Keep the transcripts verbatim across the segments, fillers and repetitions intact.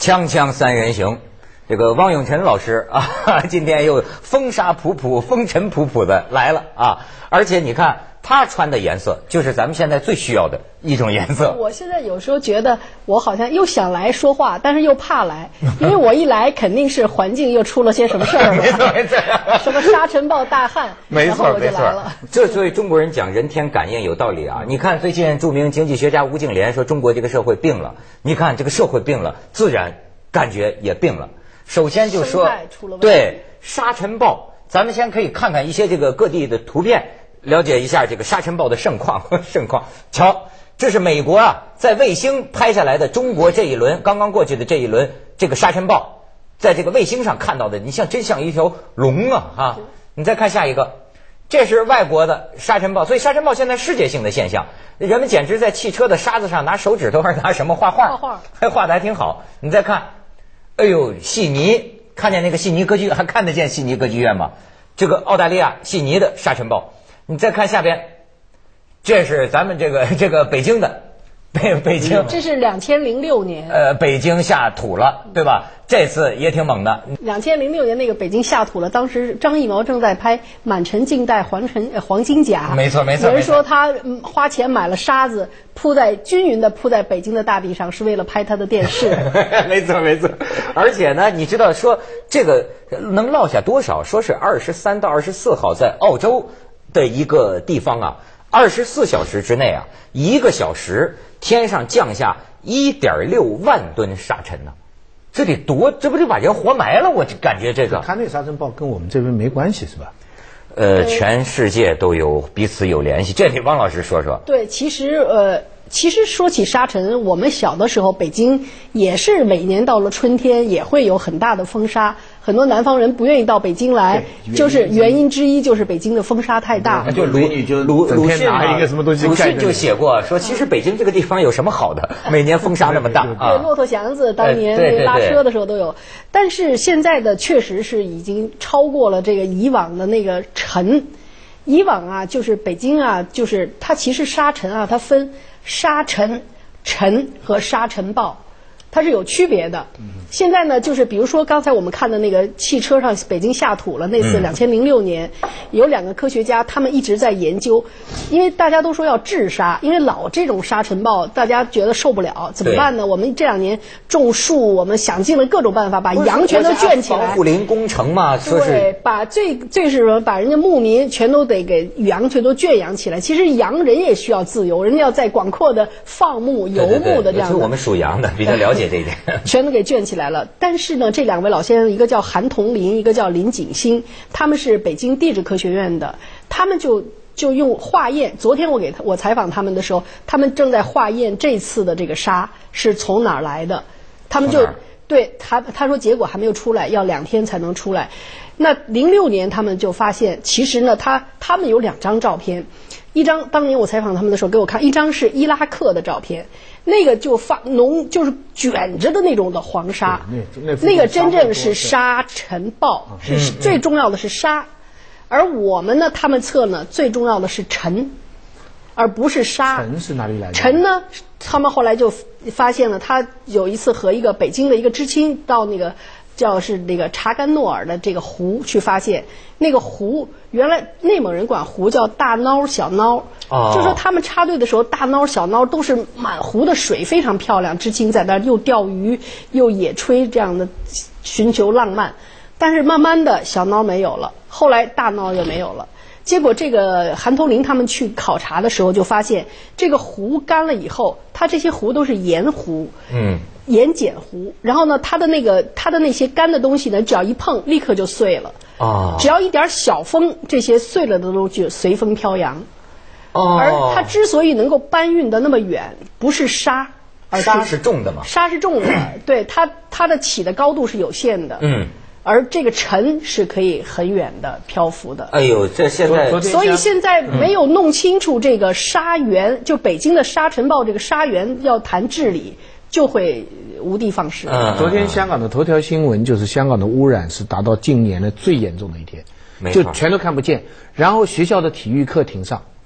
锵锵三人行，这个汪永晨老师啊，今天又风沙仆仆、风尘仆仆的来了啊！而且你看他穿的颜色，就是咱们现在最需要的一种颜色。 我现在有时候觉得，我好像又想来说话，但是又怕来，因为我一来肯定是环境又出了些什么事儿。 没错没错， 什么沙尘暴大旱， 没错没错。这所以中国人讲人天感应有道理啊！你看最近著名经济学家吴敬琏说，中国这个社会病了。你看这个社会病了，自然感觉也病了。首先就说对沙尘暴，咱们先可以看看一些这个各地的图片，了解一下这个沙尘暴的盛况盛况。瞧，这是美国啊在卫星拍下来的中国这一轮刚刚过去的这一轮这个沙尘暴，在这个卫星上看到的，你像真像一条龙啊啊！你再看下一个，这是外国的沙尘暴，所以沙尘暴现在世界性的现象，人们简直在汽车的沙子上拿手指头还是拿什么画画， 画画还画的还挺好。你再看，哎呦，悉尼，看见那个悉尼歌剧，还看得见悉尼歌剧院吗？这个澳大利亚悉尼的沙尘暴。你再看下边，这是咱们这个这个北京的北北京， 这是两千零六年， 呃，北京下土了，对吧？这次也挺猛的。 两千零六年那个北京下土了，当时张艺谋正在拍《满城尽带黄尘黄金甲》， 没错没错。 有人说他嗯花钱买了沙子，铺在均匀的铺在北京的大地上，是为了拍他的电视。 没错没错。而且呢，你知道说这个能落下多少？说是二十三到二十四号在澳洲的一个地方啊，二十四小时之内啊，一个小时天上降下一点六万吨沙尘呢、啊，这得多，这不就把人活埋了？我就感觉这个， 他那沙尘暴跟我们这边没关系是吧？ 呃，全世界都有彼此有联系，这得汪老师说说。 对，其实呃。其实说起沙尘，我们小的时候，北京也是每年到了春天也会有很大的风沙，很多南方人不愿意到北京来，就是原因之一就是北京的风沙太大。 就鲁鲁鲁迅拿一个什么东西， 鲁迅就写过说，其实北京这个地方有什么好的？每年风沙那么大啊。 对，骆驼祥子当年那个拉车的时候都有，但是现在的确实是已经超过了这个以往的那个尘。以往啊，就是北京啊，就是它其实沙尘啊，它分沙尘、尘和沙尘暴，它是有区别的。现在呢，就是比如说刚才我们看的那个汽车上北京下土了那次，两千零六年，有两个科学家，他们一直在研究，因为大家都说要治沙，因为老这种沙尘暴，大家觉得受不了，怎么办呢？我们这两年种树，我们想尽了各种办法，把羊全都圈起来。 防护林工程嘛，说是对，把最最是什么，把人家牧民全都得给羊全都圈养起来。其实羊人也需要自由，人家要在广阔的放牧、游牧的这样的。 是我们属羊的比较了解这一点， 全都给圈起来了。但是呢，这两位老先生，一个叫韩同林，一个叫林景新，他们是北京地质科学院的，他们就就用化验。昨天我给他我采访他们的时候，他们正在化验这次的这个沙是从哪儿来的。他们就对他他说结果还没有出来，要两天才能出来。那零六年他们就发现，其实呢，他他们有两张照片，一张当年我采访他们的时候给我看，一张是伊拉克的照片。那个就发浓，就是卷着的那种的黄沙，那, 那, 那个真正是沙尘暴，是最重要的是沙，而我们呢，他们测呢，最重要的是尘，而不是沙。 尘是哪里来的？ 尘呢，他们后来就发现了，他有一次和一个北京的一个知青到那个叫是那个查干诺尔的这个湖去发现，那个湖原来内蒙人管湖叫大孬小孬。哦、就说他们插队的时候，大孬小孬都是满湖的水，非常漂亮。知青在那儿又钓鱼又野炊，这样的寻求浪漫。但是慢慢的小孬没有了，后来大孬也没有了。结果这个韩同林他们去考察的时候，就发现这个湖干了以后，它这些湖都是盐湖，嗯，盐碱湖。然后呢，它的那个它的那些干的东西呢，只要一碰，立刻就碎了。啊，只要一点小风，这些碎了的都就随风飘扬。哦，而它之所以能够搬运的那么远，不是沙，而沙是重的嘛？ 沙是重的，对它它的起的高度是有限的。嗯，而这个尘是可以很远的漂浮的。 哎呦，这现在所以现在没有弄清楚这个沙源，嗯、就北京的沙尘暴这个沙源要谈治理，就会无的放矢。 嗯，昨天香港的头条新闻就是香港的污染是达到近年的最严重的一天，就全都看不见，然后学校的体育课停上。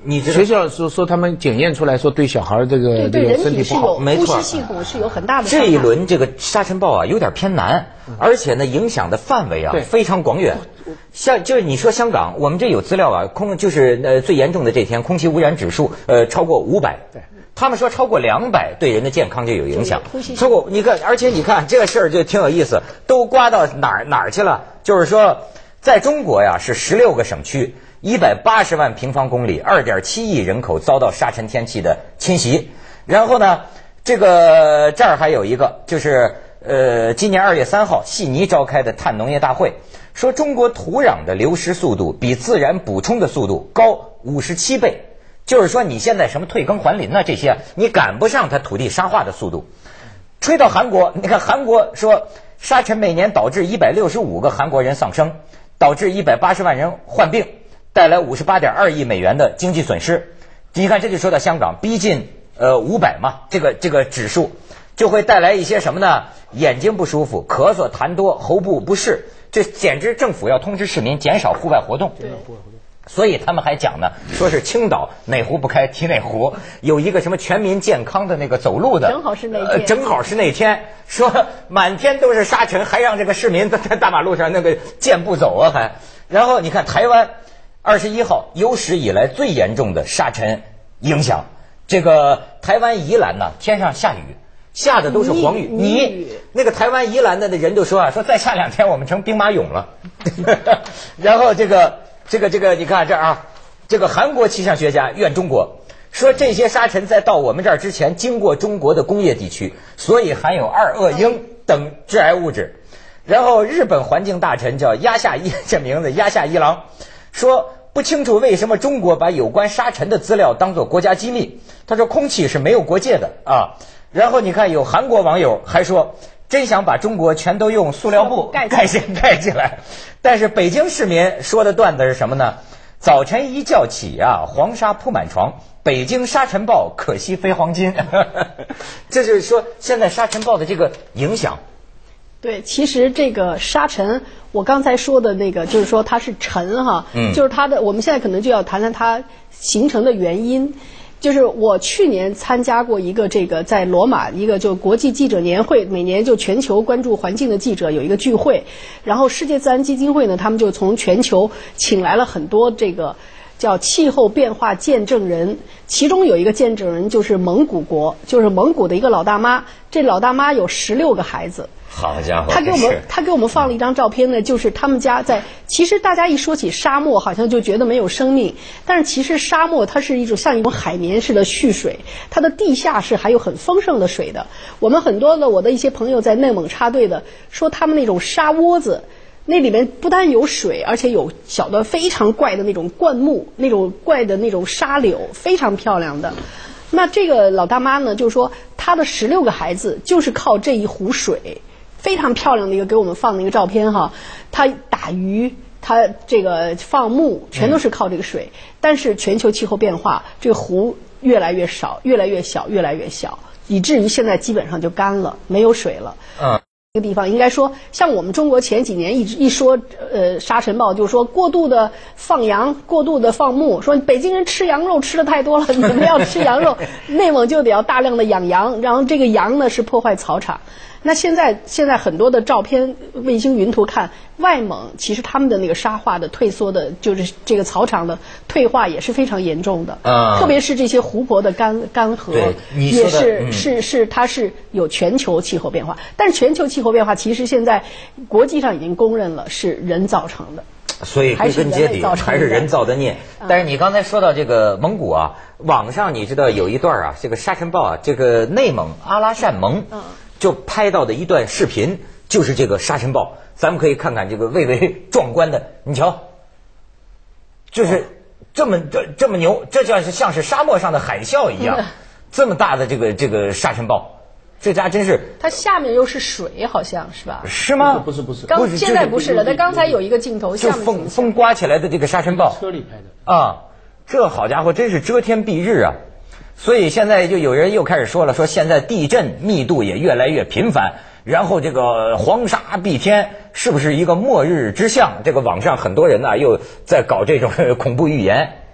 你知道学校说说他们检验出来说对小孩这个这个身体不好， 没错， 呼吸系统是有很大的伤害。 这一轮这个沙尘暴啊有点偏难，而且呢影响的范围啊非常广远。像就是你说香港，我们这有资料啊，空就是呃最严重的这天空气污染指数呃超过五百。对。他们说超过两百对人的健康就有影响。超过你看，而且你看这个事儿就挺有意思，都刮到哪儿哪儿去了？就是说，在中国呀是十六个省区，一百八十万平方公里，二点七亿人口遭到沙尘天气的侵袭。然后呢，这个这儿还有一个，就是呃，今年二月三号，悉尼召开的碳农业大会，说中国土壤的流失速度比自然补充的速度高五十七倍。就是说你现在什么退耕还林呢，这些你赶不上它土地沙化的速度。吹到韩国，你看韩国说沙尘每年导致一百六十五个韩国人丧生，导致一百八十万人患病，带来五十八点二亿美元的经济损失。你看这就说到香港逼近呃五百嘛，这个这个指数就会带来一些什么呢？眼睛不舒服、咳嗽、痰多、喉部不适，这简直政府要通知市民减少户外活动。 对。 所以他们还讲呢，说是青岛哪壶不开提哪壶，有一个什么全民健康的那个走路的， 正好是那天， 呃、正好是那天，说满天都是沙尘，还让这个市民在大马路上那个健步走啊还。然后你看台湾二十一号有史以来最严重的沙尘影响，这个台湾宜兰呢天上下雨，下的都是黄雨泥，那个台湾宜兰的人就说啊，说再下两天我们成兵马俑了。然后这个。这个这个你看这儿啊，这个韩国气象学家怨中国，说这些沙尘在到我们这儿之前经过中国的工业地区，所以含有二恶英等致癌物质。然后日本环境大臣叫鸭下一，这名字鸭下一郎，说不清楚为什么中国把有关沙尘的资料当作国家机密。他说空气是没有国界的啊。然后你看有韩国网友还说，真想把中国全都用塑料布盖起盖起来。但是北京市民说的段子是什么呢？早晨一觉起啊，黄沙铺满床，北京沙尘暴可惜非黄金。这就是说现在沙尘暴的这个影响。 对，其实这个沙尘，我刚才说的那个就是说它是尘哈，嗯，就是它的，我们现在可能就要谈谈它形成的原因。就是我去年参加过一个这个在罗马一个就国际记者年会，每年就全球关注环境的记者有一个聚会，然后世界自然基金会呢，他们就从全球请来了很多这个叫气候变化见证人，其中有一个见证人就是蒙古国，就是蒙古的一个老大妈，这老大妈有十六个孩子。 好家伙！ 他给我们他给我们放了一张照片呢，就是他们家在。其实大家一说起沙漠，好像就觉得没有生命，但是其实沙漠它是一种像一种海绵似的蓄水，它的地下是还有很丰盛的水的。我们很多的我的一些朋友在内蒙插队的说，他们那种沙窝子，那里面不但有水，而且有小的非常怪的那种灌木，那种怪的那种沙柳，非常漂亮的。那这个老大妈呢，就是说她的十六个孩子就是靠这一壶水。非常漂亮的一个给我们放的一个照片哈，他打鱼，他这个放牧，全都是靠这个水。嗯、但是全球气候变化，这个湖越来越少，越来越小，越来越小，以至于现在基本上就干了，没有水了。嗯。这个地方应该说，像我们中国前几年一直一说呃沙尘暴，就是说过度的放羊，过度的放牧，说北京人吃羊肉吃的太多了，你们要吃羊肉，内蒙就得要大量的养羊，然后这个羊呢是破坏草场。那现在现在很多的照片卫星云图看，外蒙其实他们的那个沙化的退缩的，就是这个草场的退化也是非常严重的，啊、特别是这些湖泊的干干涸，也是、嗯、是是它是有全球气候变化，但是全球气候变化其实现在国际上已经公认了是人造成的。 所以归根结底还是人造的孽。但是你刚才说到这个蒙古啊，网上你知道有一段啊，这个沙尘暴啊，这个内蒙阿拉善盟。嗯就拍到的一段视频，就是这个沙尘暴，咱们可以看看这个蔚为壮观的，你瞧，就是这么这这么牛，这叫是像是沙漠上的海啸一样，这么大的这个这个沙尘暴，这家真是。它下面又是水，好像是吧？ 是吗？ 不是不是， 刚现在不是了。但刚才有一个镜头， 就风风刮起来的这个沙尘暴， 车里拍的啊，这好家伙，真是遮天蔽日啊！所以现在就有人又开始说了，说现在地震密度也越来越频繁，然后这个黄沙蔽天是不是一个末日之象？这个网上很多人呢又在搞这种恐怖预言。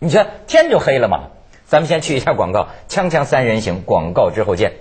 你瞧天就黑了嘛。咱们先去一下广告，锵锵三人行，广告之后见。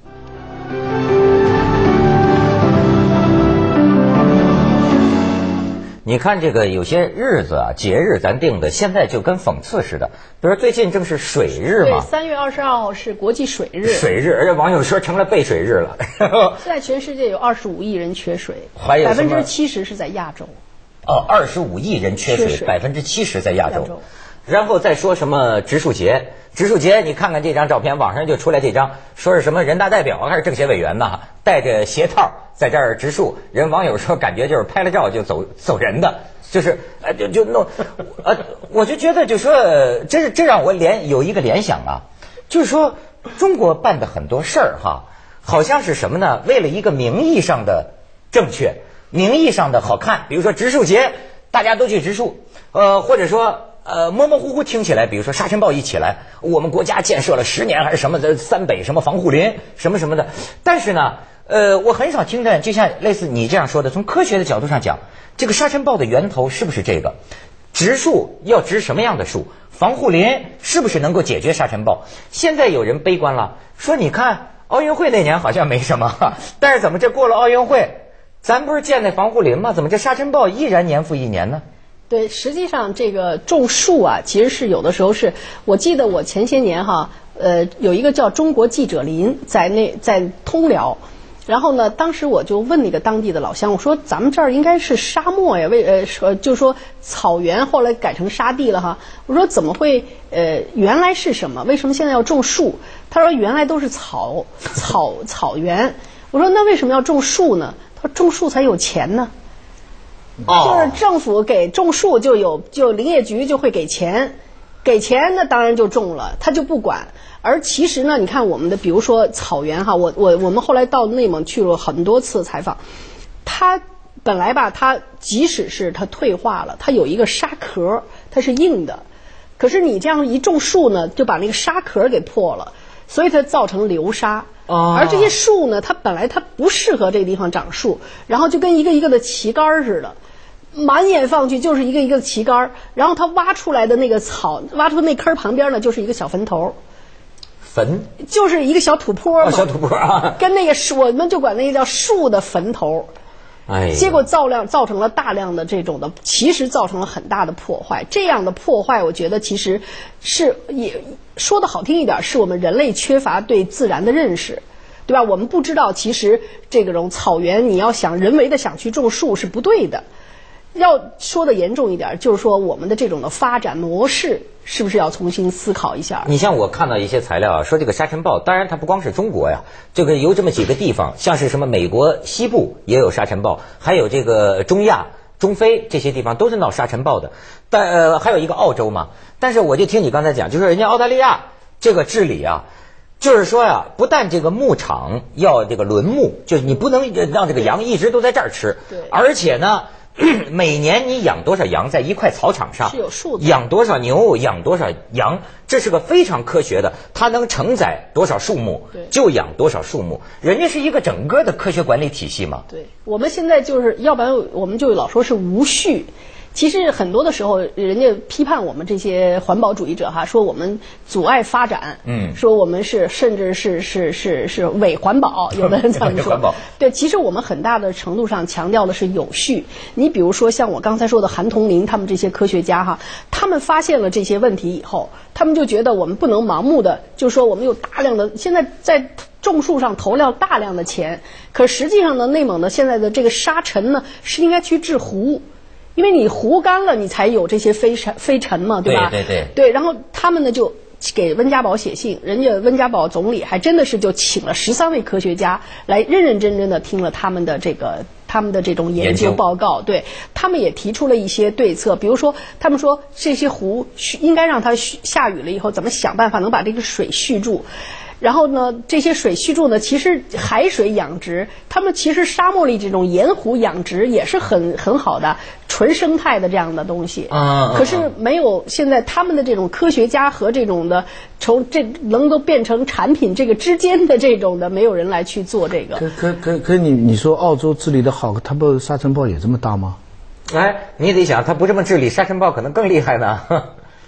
你看这个有些日子啊，节日咱定的，现在就跟讽刺似的。比如说最近正是水日嘛， 对，三月二十二号是国际水日。 水日，而且网友说成了背水日了。 现在全世界有二十五亿人缺水， 还有百分之七十是在亚洲。 哦，二十五亿人缺水，百分之七十在亚洲。亚洲然后再说什么植树节，植树节，你看看这张照片，网上就出来这张，说是什么人大代表还是政协委员呢，带着鞋套在这儿植树，人网友说感觉就是拍了照就走走人的，就是呃就就弄，呃我就觉得就说这是这让我联有一个联想啊，就是说中国办的很多事儿哈，好像是什么呢？为了一个名义上的正确，名义上的好看，比如说植树节，大家都去植树，呃或者说。呃，模模糊糊听起来，比如说沙尘暴一起来，我们国家建设了十年还是什么的三北什么防护林什么什么的，但是呢，呃，我很少听见，就像类似你这样说的，从科学的角度上讲，这个沙尘暴的源头是不是这个？植树要植什么样的树？防护林是不是能够解决沙尘暴？现在有人悲观了，说你看奥运会那年好像没什么，但是怎么这过了奥运会，咱不是建那防护林吗？怎么这沙尘暴依然年复一年呢？ 对，实际上这个种树啊，其实是有的时候是，我记得我前些年哈，呃，有一个叫中国记者林，在那在通辽，然后呢，当时我就问那个当地的老乡，我说咱们这儿应该是沙漠呀，为呃说就说草原，后来改成沙地了哈，我说怎么会呃原来是什么？为什么现在要种树？他说原来都是草草草原。我说那为什么要种树呢？他说种树才有钱呢。就是政府给种树就有，就林业局就会给钱，给钱那当然就种了，他就不管。而其实呢，你看我们的，比如说草原哈，我我我们后来到内蒙去了很多次采访，它本来吧，它即使是它退化了，它有一个沙壳，它是硬的，可是你这样一种树呢，就把那个沙壳给破了，所以它造成流沙。而这些树呢，它本来它不适合这个地方长树，然后就跟一个一个的旗杆似的，满眼放去就是一个一个的旗杆，然后它挖出来的那个草，挖出那坑旁边呢就是一个小坟头， 坟就是一个小土坡嘛， 哦、小土坡啊， 跟那个树我们就管那个叫树的坟头。 哎， 结果造量造成了大量的这种的，其实造成了很大的破坏。这样的破坏，我觉得其实是也说的好听一点，是我们人类缺乏对自然的认识，对吧？我们不知道，其实这种草原，你要想人为的想去种树是不对的。要说的严重一点，就是说我们的这种的发展模式是不是要重新思考一下？ 你像我看到一些材料啊，说这个沙尘暴，当然它不光是中国呀，这个有这么几个地方，像是什么美国西部也有沙尘暴，还有这个中亚、中非这些地方都是闹沙尘暴的。但呃还有一个澳洲嘛，但是我就听你刚才讲，就是人家澳大利亚这个治理啊。就是说呀，不但这个牧场要这个轮牧，就是你不能让这个羊一直都在这儿吃， 对， 而且呢。每年你养多少羊在一块草场上是有数的， 养多少牛养多少羊，这是个非常科学的，它能承载多少树木就养多少树木，人家是一个整个的科学管理体系嘛。 对，我们现在就是要不然我们就老说是无序。其实很多的时候，人家批判我们这些环保主义者哈，说我们阻碍发展，嗯，说我们是甚至是是是是伪环保，有的人这么说。对，其实我们很大的程度上强调的是有序。你比如说像我刚才说的韩同林他们这些科学家哈，他们发现了这些问题以后，他们就觉得我们不能盲目的，就说我们有大量的现在在种树上投了大量的钱，可实际上呢，内蒙的现在的这个沙尘呢是应该去治湖。因为你湖干了，你才有这些飞尘飞尘嘛，对吧？ 对对对。 对，然后他们呢就给温家宝写信，人家温家宝总理还真的是就请了十三位科学家来认认真真的听了他们的这个他们的这种研究报告，对，他们也提出了一些对策，比如说他们说这些湖应该让它下雨了以后怎么想办法能把这个水蓄住。然后呢，这些水蓄住呢，其实海水养殖，他们其实沙漠里这种盐湖养殖也是很很好的纯生态的这样的东西。 啊， 可是没有现在他们的这种科学家和这种的从这能够变成产品这个之间的这种的，没有人来去做这个。 可可可可你你说澳洲治理的好，它不沙尘暴也这么大吗？ 哎，你得想，它不这么治理，沙尘暴可能更厉害呢。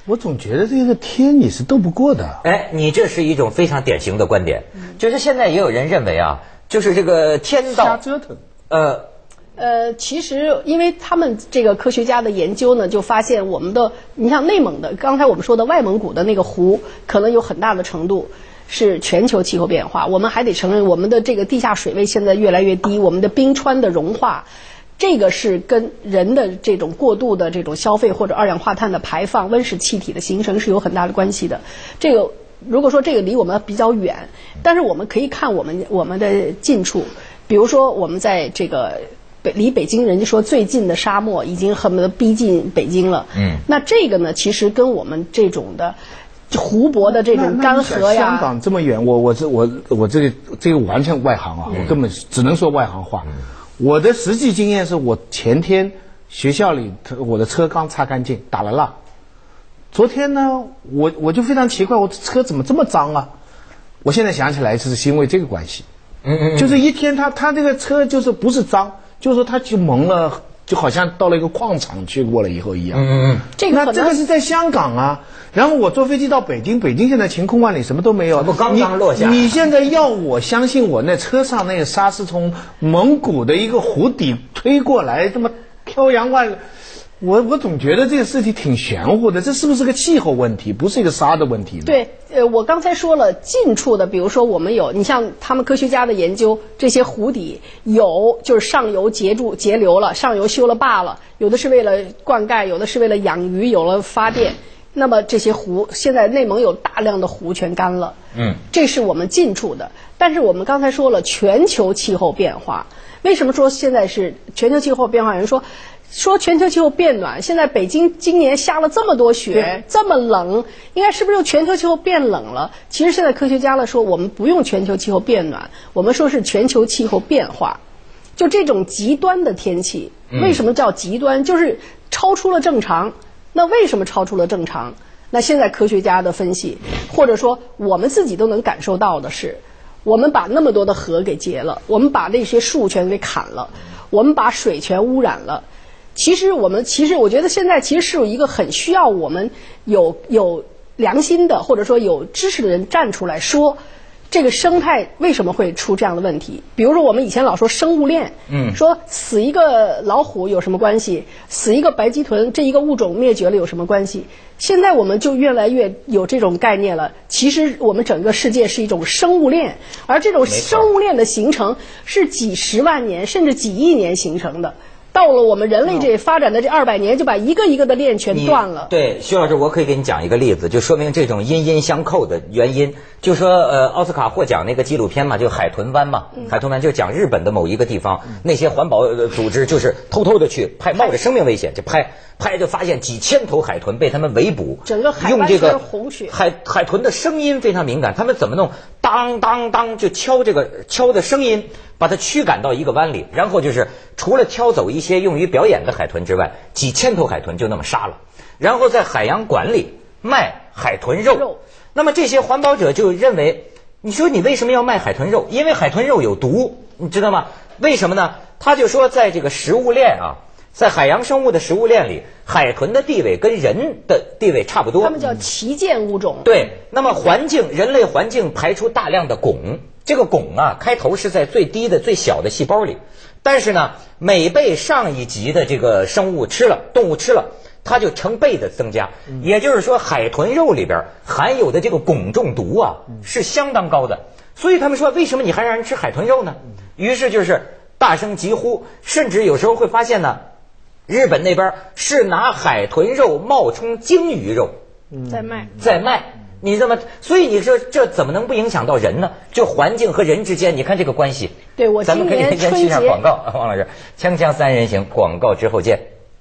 我总觉得这个天你是斗不过的。 哎，你这是一种非常典型的观点，就是现在也有人认为啊，就是这个天道瞎折腾。 呃。 呃，其实因为他们这个科学家的研究呢，就发现我们的，你像内蒙的，刚才我们说的外蒙古的那个湖，可能有很大的程度是全球气候变化。我们还得承认，我们的这个地下水位现在越来越低，我们的冰川的融化，这个是跟人的这种过度的这种消费或者二氧化碳的排放、温室气体的形成是有很大的关系的。这个如果说这个离我们比较远，但是我们可以看我们我们的近处，比如说我们在这个。离北京人家说最近的沙漠已经恨不得逼近北京了。嗯，那这个呢，其实跟我们这种的湖泊的这种干涸呀， 香港这么远，我我这我我这个这个完全外行啊，嗯、我根本只能说外行话。嗯、我的实际经验是我前天学校里我的车刚擦干净，打了蜡。昨天呢，我我就非常奇怪，我车怎么这么脏啊？我现在想起来是因为这个关系。嗯嗯，就是一天他他这个车就是不是脏。就是说，他就蒙了，就好像到了一个矿场去过了以后一样。嗯嗯， 这个那这个是在香港啊。然后我坐飞机到北京，北京现在晴空万里，什么都没有。 不刚刚落下。 你现在要我相信我那车上那个沙是从蒙古的一个湖底推过来，这么漂洋万里。我我总觉得这个事情挺玄乎的，这是不是个气候问题，不是一个沙的问题呢？ 对，呃，我刚才说了，近处的，比如说我们有，你像他们科学家的研究，这些湖底有就是上游截住截流了，上游修了坝了，有的是为了灌溉，有的是为了养鱼，有了发电。那么这些湖，现在内蒙有大量的湖全干了。嗯，这是我们近处的。但是我们刚才说了，全球气候变化，为什么说现在是全球气候变化？有人说。说全球气候变暖，现在北京今年下了这么多雪，这么冷，应该是不是全球气候变冷了？其实现在科学家了说，我们不用全球气候变暖，我们说是全球气候变化。就这种极端的天气，为什么叫极端？就是超出了正常。那为什么超出了正常？那现在科学家的分析，或者说我们自己都能感受到的是，我们把那么多的河给截了，我们把那些树全给砍了，我们把水全污染了。其实我们其实我觉得现在其实是有一个很需要我们有有良心的或者说有知识的人站出来说，这个生态为什么会出这样的问题？比如说我们以前老说生物链，嗯，说死一个老虎有什么关系？死一个白鳍豚，这一个物种灭绝了有什么关系？现在我们就越来越有这种概念了。其实我们整个世界是一种生物链，而这种生物链的形成是几十万年甚至几亿年形成的。到了我们人类这发展的这二百年，就把一个一个的链全断了。 对，徐老师，我可以给你讲一个例子，就说明这种因因相扣的原因。就说呃，奥斯卡获奖那个纪录片嘛，就海豚湾嘛，嗯、海豚湾就讲日本的某一个地方，嗯、那些环保组织就是偷偷的去拍，冒着生命危险就拍，拍就发现几千头海豚被他们围捕， 整个海用这个洪水， 海海豚的声音非常敏感，他们怎么弄？当当当就敲这个敲的声音。把它驱赶到一个湾里，然后就是除了挑走一些用于表演的海豚之外，几千头海豚就那么杀了，然后在海洋馆里卖海豚肉。肉那么这些环保者就认为，你说你为什么要卖海豚肉？因为海豚肉有毒，你知道吗？为什么呢？他就说在这个食物链啊，在海洋生物的食物链里，海豚的地位跟人的地位差不多。 他们叫旗舰物种。 对，那么环境人类环境排出大量的汞。这个汞啊，开头是在最低的最小的细胞里，但是呢，每被上一级的这个生物吃了，动物吃了，它就成倍的增加。嗯、也就是说，海豚肉里边含有的这个汞中毒啊，是相当高的。所以他们说，为什么你还让人吃海豚肉呢？于是就是大声疾呼，甚至有时候会发现呢，日本那边是拿海豚肉冒充鲸鱼肉， 在卖， 在卖。你这么，所以你说这怎么能不影响到人呢？就环境和人之间，你看这个关系。 对，我咱们可以先去一下广告，王老师，锵锵三人行，广告之后见。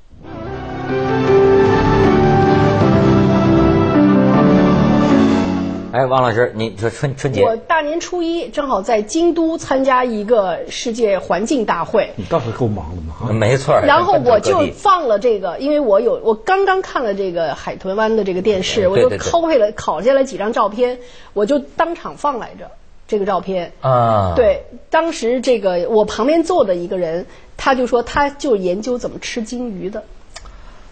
哎，王老师，你说春春节， 我大年初一正好在京都参加一个世界环境大会。 你倒是够忙的嘛？ 没错。 然后我就放了这个，因为我有我刚刚看了这个海豚湾的这个电视，我就拷配了拷下来几张照片，我就当场放来着这个照片啊。对，当时这个我旁边坐的一个人，他就说他就研究怎么吃鲸鱼的。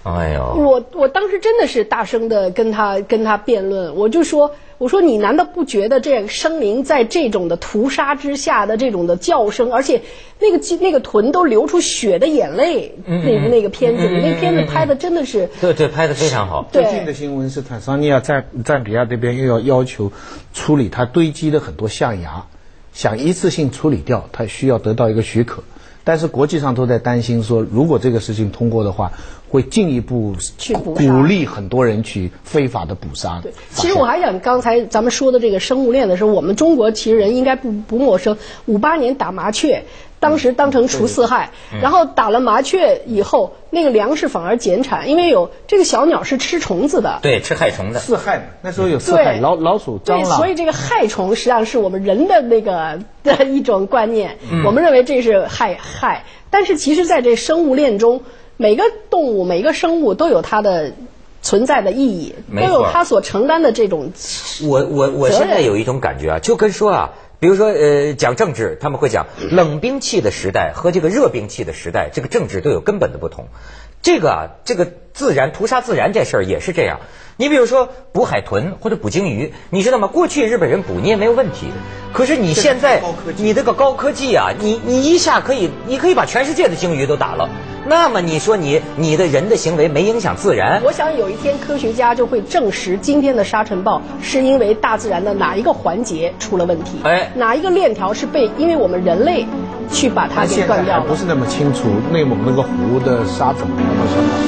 哎呦， 我我当时真的是大声的跟他跟他辩论，我就说我说你难道不觉得这个生灵在这种的屠杀之下的这种的叫声，而且那个那个臀都流出血的眼泪，嗯、那那个片子里、嗯、那个片子拍的真的是对对拍的非常好。 最近的新闻是坦桑尼亚赞赞比亚这边又要要求处理它堆积的很多象牙，想一次性处理掉，它需要得到一个许可。但是国际上都在担心说，如果这个事情通过的话，会进一步去鼓励很多人去非法的捕杀。 对，其实我还想刚才咱们说的这个生物链的时候，我们中国其实人应该不不陌生。五八年打麻雀，当时当成除四害，嗯、然后打了麻雀以后，那个粮食反而减产，因为有这个小鸟是吃虫子的， 对，吃害虫的。 四害嘛，那时候有四害，老老鼠、蟑螂。 对，所以这个害虫实际上是我们人的那个的一种观念，嗯、我们认为这是害害，但是其实在这生物链中，每个动物、每个生物都有它的存在的意义，都有它所承担的这种。 我我我现在有一种感觉啊，就跟说啊。比如说，呃，讲政治，他们会讲冷兵器的时代和这个热兵器的时代，这个政治都有根本的不同。这个啊，这个自然屠杀自然这事儿也是这样。你比如说捕海豚或者捕鲸鱼，你知道吗？过去日本人捕你也没有问题，可是你现在你这个高科技啊，你你一下可以，你可以把全世界的鲸鱼都打了。那么你说你你的人的行为没影响自然？ 我想有一天科学家就会证实今天的沙尘暴是因为大自然的哪一个环节出了问题，哎，哪一个链条是被因为我们人类去把它给断掉了。 还不是那么清楚，内蒙那个湖的沙怎么样？